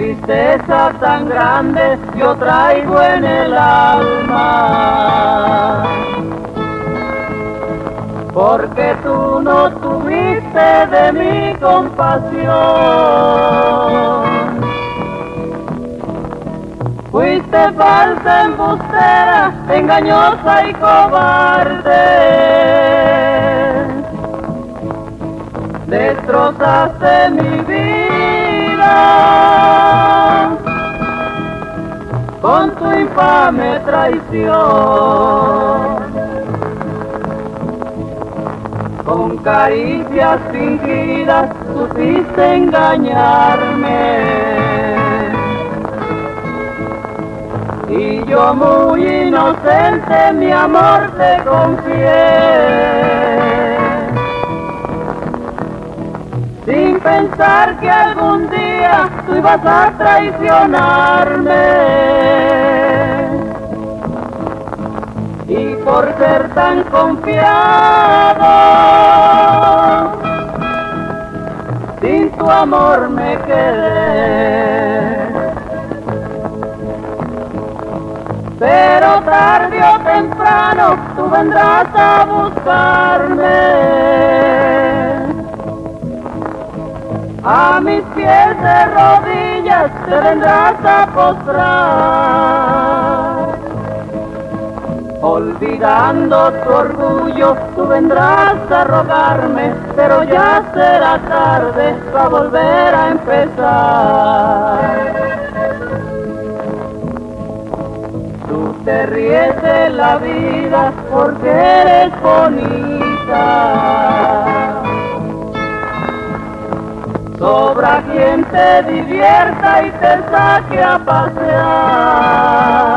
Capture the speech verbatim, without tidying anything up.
tristeza tan grande yo traigo en el alma, porque tú no tuviste de mi compasión. Fuiste falsa, embustera, engañosa y cobarde. Destrozaste mi vida con tu infame traición. Con caricias fingidas supiste engañarme. Y yo muy inocente mi amor te confié, sin pensar que algún día tú ibas a traicionarme. Y por ser tan confiado, sin tu amor me quedé. Pero tarde o temprano tú vendrás a buscarme. A mis pies de rodillas te vendrás a postrar. Olvidando tu orgullo tú vendrás a rogarme, pero ya será tarde para volver a empezar. Tú te ríes de la vida porque eres bonita. Sobra quien te divierta y te saque a pasear.